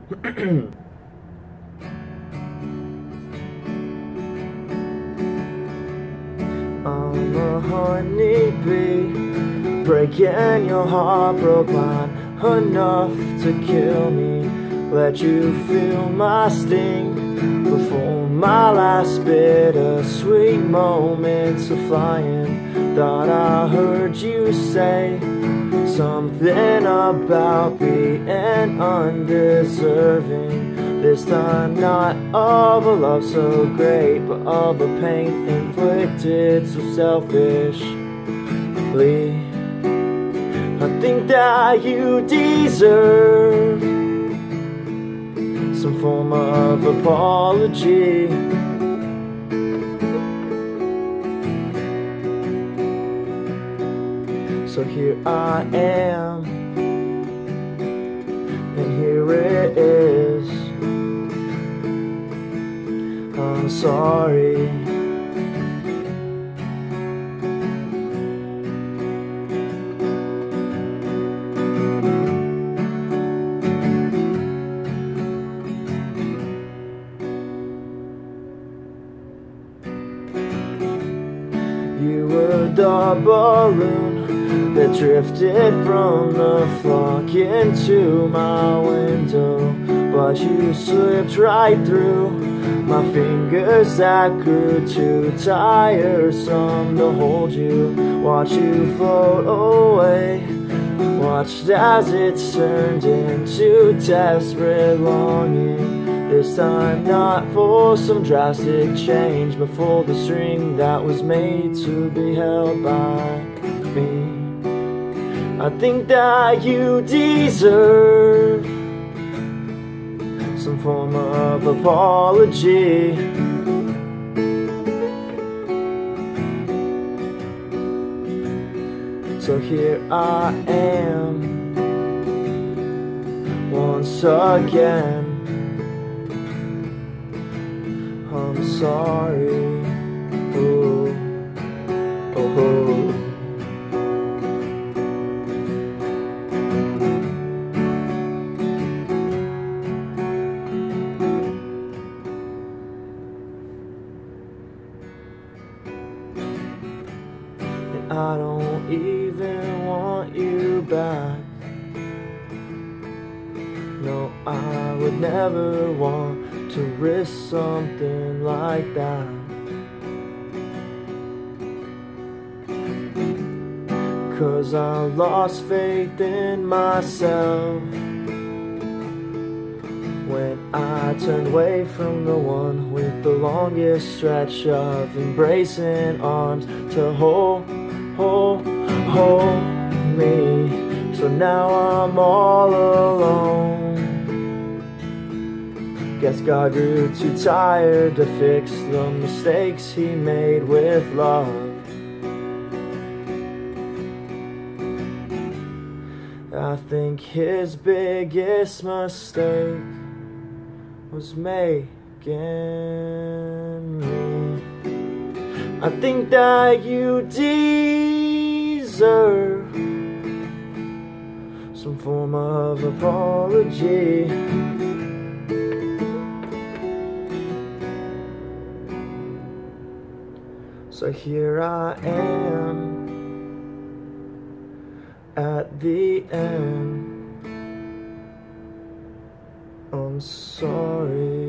I'm a honeybee, breaking your heart, broke mine enough to kill me. Let you feel my sting before my last bittersweet moments of flying. Thought I heard you say something about being undeserving. This time not of a love so great, but of a pain inflicted so selfishly. I think that you deserve some form of apology. So here I am, and here it is. I'm sorry. You were the balloon that drifted from the flock into my window, but you slipped right through my fingers that grew too tiresome to hold you. Watch you float away, watched as it turned into desperate longing. This time not for some drastic change, but for the string that was made to be held by me. I think that you deserve some form of apology. So here I am once again. I'm sorry. Oh, oh, oh. And I don't even want you back. No, I would never want to risk something like that. 'Cause I lost faith in myself when I turned away from the one with the longest stretch of embracing arms to hold me. So now I'm all alone. Guess God grew too tired to fix the mistakes he made with love. I think his biggest mistake was making me. I think that you deserve some form of apology. So here I am at the end. I'm sorry.